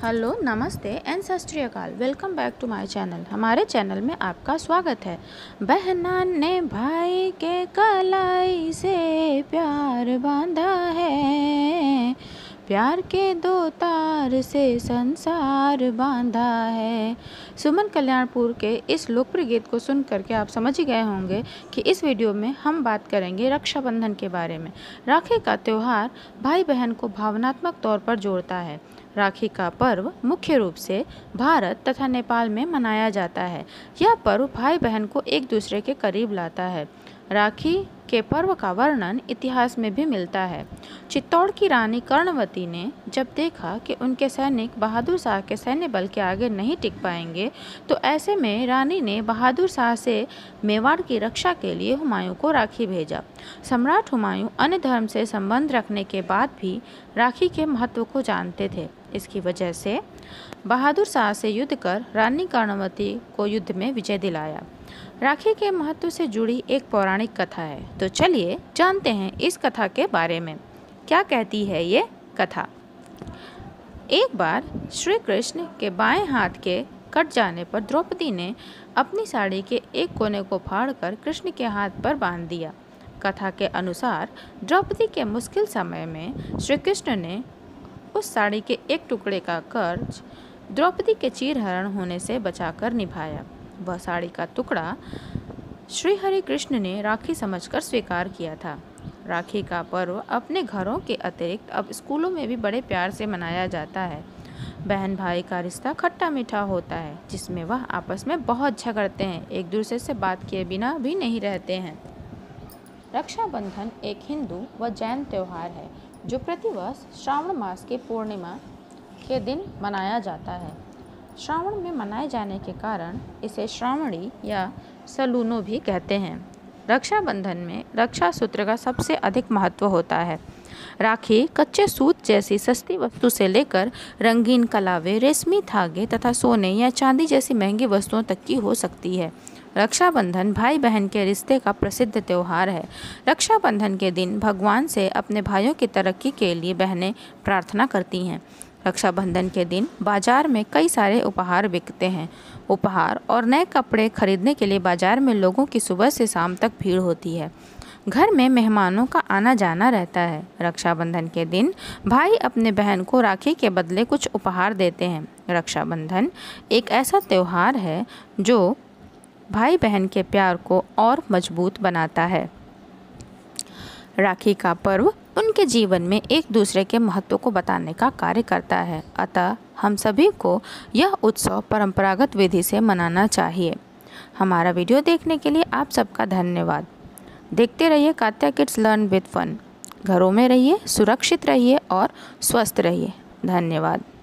Hello, नमस्ते and सत श्री अकाल। Welcome back to my channel. हमारे चैनल में आपका स्वागत है। बहना ने भाई के कलाई से प्यार बांधा है, प्यार के दो तार से संसार बांधा है। सुमन कल्याणपुर के इस लोकप्रिय गीत को सुन करके आप समझ ही गए होंगे कि इस वीडियो में हम बात करेंगे रक्षाबंधन के बारे में। राखी का त्यौहार भाई बहन को भावनात्मक तौर पर जोड़ता है। राखी का पर्व मुख्य रूप से भारत तथा नेपाल में मनाया जाता है। यह पर्व भाई बहन को एक दूसरे के करीब लाता है। राखी के पर्व का वर्णन इतिहास में भी मिलता है। चित्तौड़ की रानी कर्णवती ने जब देखा कि उनके सैनिक बहादुर शाह के सैन्य बल के आगे नहीं टिक पाएंगे, तो ऐसे में रानी ने बहादुर शाह से मेवाड़ की रक्षा के लिए हुमायूं को राखी भेजा। सम्राट हुमायूं अन्य धर्म से संबंध रखने के बाद भी राखी के महत्व को जानते थे। इसकी वजह से बहादुर शाह से युद्ध कर रानी कर्णवती को युद्ध में विजय दिलाया। राखी के महत्व से जुड़ी एक पौराणिक कथा है, तो चलिए जानते हैं इस कथा के बारे में। क्या कहती है ये कथा? एक बार श्री कृष्ण के बाएं हाथ के कट जाने पर द्रौपदी ने अपनी साड़ी के एक कोने को फाड़कर कृष्ण के हाथ पर बांध दिया। कथा के अनुसार द्रौपदी के मुश्किल समय में श्री कृष्ण ने उस साड़ी के एक टुकड़े का कर्ज द्रौपदी के चीरहरण होने से बचाकर निभाया। वह साड़ी का टुकड़ा श्री हरि कृष्ण ने राखी समझकर स्वीकार किया था। राखी का पर्व अपने घरों के अतिरिक्त अब स्कूलों में भी बड़े प्यार से मनाया जाता है। बहन भाई का रिश्ता खट्टा मीठा होता है, जिसमें वह आपस में बहुत झगड़ते हैं, एक दूसरे से बात किए बिना भी नहीं रहते हैं। रक्षाबंधन एक हिंदू व जैन त्यौहार है जो प्रतिवर्ष श्रावण मास की पूर्णिमा के दिन मनाया जाता है। श्रावण में मनाए जाने के कारण इसे श्रावणी या सलूनो भी कहते हैं। रक्षाबंधन में रक्षा सूत्र का सबसे अधिक महत्व होता है। राखी कच्चे सूत जैसी सस्ती वस्तु से लेकर रंगीन कलावे, रेशमी धागे तथा सोने या चांदी जैसी महंगी वस्तुओं तक की हो सकती है। रक्षाबंधन भाई बहन के रिश्ते का प्रसिद्ध त्यौहार है। रक्षाबंधन के दिन भगवान से अपने भाइयों की तरक्की के लिए बहनें प्रार्थना करती हैं। रक्षाबंधन के दिन बाजार में कई सारे उपहार बिकते हैं। उपहार और नए कपड़े खरीदने के लिए बाजार में लोगों की सुबह से शाम तक भीड़ होती है। घर में मेहमानों का आना जाना रहता है। रक्षाबंधन के दिन भाई अपने बहन को राखी के बदले कुछ उपहार देते हैं। रक्षाबंधन एक ऐसा त्यौहार है जो भाई बहन के प्यार को और मजबूत बनाता है। राखी का पर्व उनके जीवन में एक दूसरे के महत्व को बताने का कार्य करता है। अतः हम सभी को यह उत्सव परंपरागत विधि से मनाना चाहिए। हमारा वीडियो देखने के लिए आप सबका धन्यवाद। देखते रहिए Katya kids learn with fun. घरों में रहिए, सुरक्षित रहिए और स्वस्थ रहिए। धन्यवाद।